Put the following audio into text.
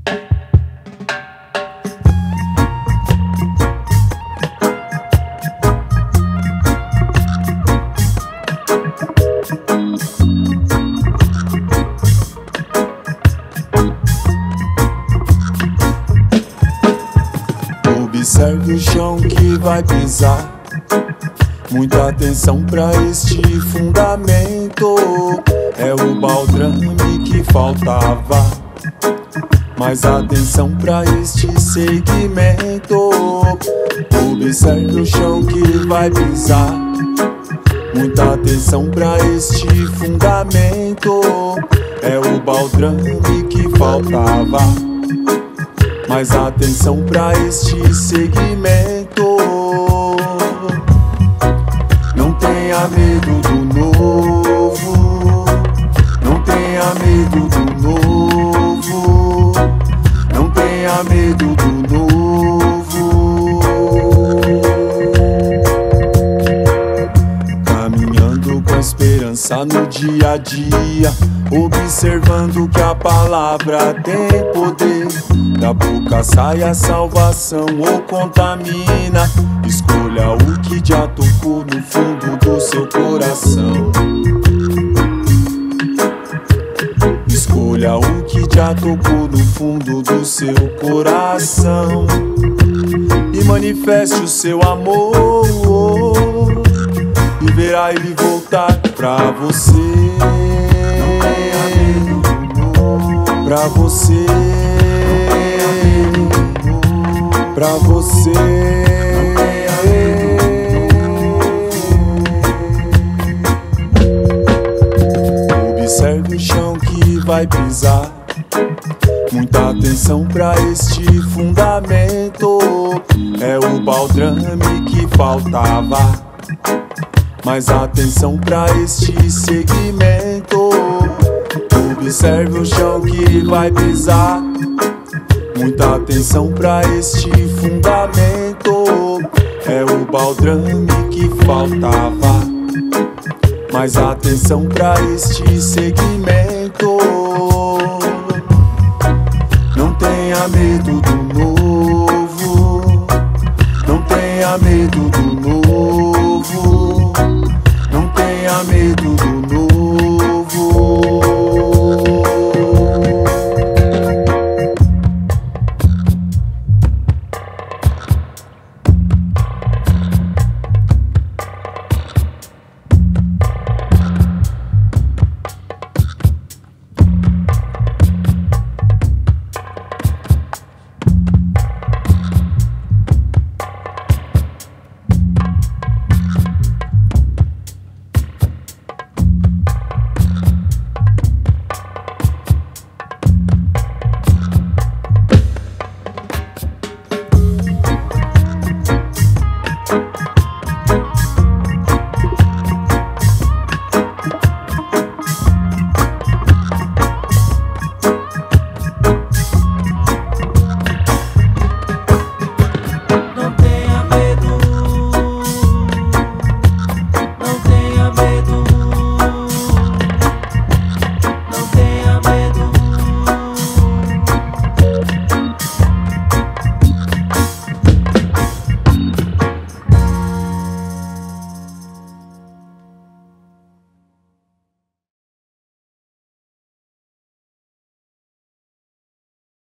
Observe o chão que vai pisar. Muita atenção pra este fundamento. É o baldrame que faltava. Mais atenção pra este segmento. Observe o chão que vai pisar. Muita atenção pra este fundamento. É o baldrame que faltava. Mais atenção pra este segmento. Não tenha medo do novo. Não tenha medo do novo. Não tenha medo do novo. Caminhando com a esperança no dia a dia, observando que a palavra tem poder. Da boca sai a salvação ou contamina. Escolha o que já tocou no fundo do seu coração. Escolha o que já tocou no fundo do seu coração. E manifeste o seu amor. E verá ele voltar pra você. Não tenha medo, pra você. Pra você. Observe o chão que vai pisar. Muita atenção pra este fundamento. É o baldrame que faltava. Mais atenção pra este segmento. Observe o chão que vai pisar. Muita atenção pra este fundamento. É o baldrame que faltava. Mais atenção pra este segmento. Não tenha medo do